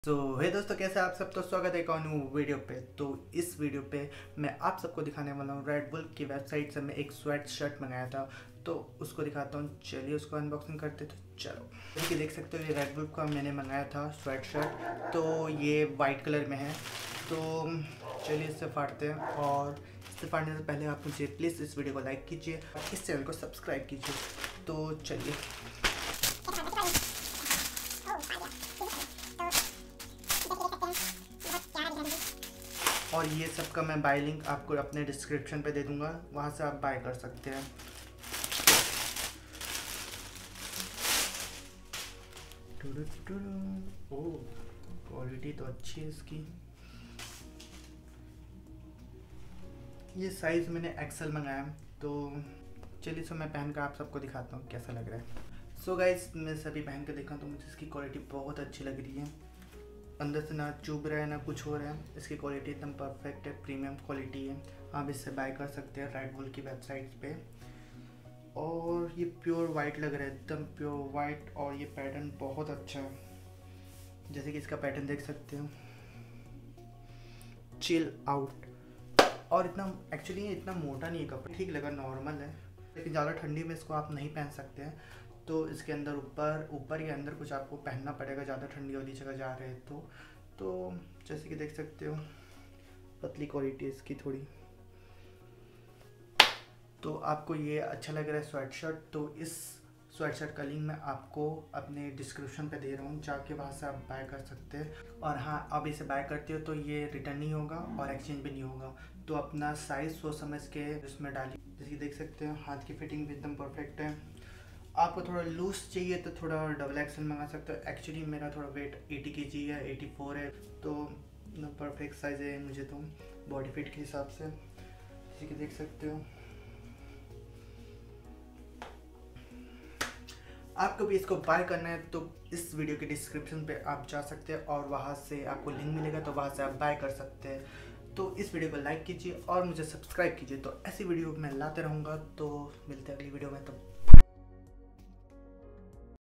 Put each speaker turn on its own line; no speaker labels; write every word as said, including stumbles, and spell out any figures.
तो हे दोस्तों, कैसे आप सब। तो स्वागत है एक और न्यू वीडियो पे। तो इस वीडियो पे मैं आप सबको दिखाने वाला हूँ रेड बुल की वेबसाइट से मैं एक स्वेट शर्ट मंगाया था, तो उसको दिखाता हूँ। चलिए उसको अनबॉक्सिंग करते। तो चलो, जैसे देख सकते हो ये रेड बुल का मैंने मंगाया था स्वेट शर्ट। तो ये वाइट कलर में है। तो चलिए इससे फाड़ते हैं। और इससे फाड़ने से पहले आप मुझे प्लीज़ इस वीडियो को लाइक कीजिए और इस चैनल को सब्सक्राइब कीजिए। तो चलिए, और ये सब का मैं बाय लिंक आपको अपने डिस्क्रिप्शन पे दे दूंगा, वहाँ से आप बाय कर सकते हैं। ओह, क्वालिटी तो अच्छी है इसकी। ये साइज़ मैंने एक्सेल मंगाया, तो चलिए सो मैं पहन कर आप सबको दिखाता हूँ कैसा लग रहा है। सो गाइस, मैं सभी पहन कर देखा तो मुझे इसकी क्वालिटी बहुत अच्छी लग रही है। अंदर से ना चुभ रहा है ना कुछ हो रहा है। इसकी क्वालिटी एकदम परफेक्ट है, प्रीमियम क्वालिटी है। आप इससे बाय कर सकते हैं रेड बुल की वेबसाइट पे। और ये प्योर वाइट लग रहा है, एकदम प्योर वाइट। और ये पैटर्न बहुत अच्छा है, जैसे कि इसका पैटर्न देख सकते हो, चिल आउट। और इतना एक्चुअली इतना मोटा नहीं है कपड़ा, ठीक लगा, नॉर्मल है। लेकिन ज़्यादा ठंडी में इसको आप नहीं पहन सकते हैं, तो इसके अंदर ऊपर ऊपर या अंदर कुछ आपको पहनना पड़ेगा, ज़्यादा ठंडी वाली जगह जा रहे हैं तो तो जैसे कि देख सकते हो, पतली क्वालिटी है इसकी थोड़ी। तो आपको ये अच्छा लग रहा है स्वेट शर्ट, तो इस स्वेट शर्ट का लिंक मैं आपको अपने डिस्क्रिप्शन पे दे रहा हूँ, जाके वहाँ से आप बाय कर सकते हैं। और हाँ, आप इसे बाय करते हो तो ये रिटर्न नहीं होगा और एक्सचेंज भी नहीं होगा। तो अपना साइज़ सोच समझ के इसमें डालिए। जैसे कि देख सकते हो, हाथ की फिटिंग भी एकदम परफेक्ट है। आपको थोड़ा लूज चाहिए तो थोड़ा डबल एक्सल मंगा सकते हो। एक्चुअली मेरा थोड़ा वेट अस्सी केजी है, चौरासी है, तो परफेक्ट साइज़ है मुझे तो बॉडी फिट के हिसाब से। जैसे कि देख सकते हो, आपको भी इसको बाय करना है तो इस वीडियो के डिस्क्रिप्शन पे आप जा सकते हैं और वहाँ से आपको लिंक मिलेगा, तो वहाँ से आप बाय कर सकते हैं। तो इस वीडियो को लाइक कीजिए और मुझे सब्सक्राइब कीजिए, तो ऐसी वीडियो मैं लाते रहूँगा। तो मिलते हैं अगली वीडियो में, तो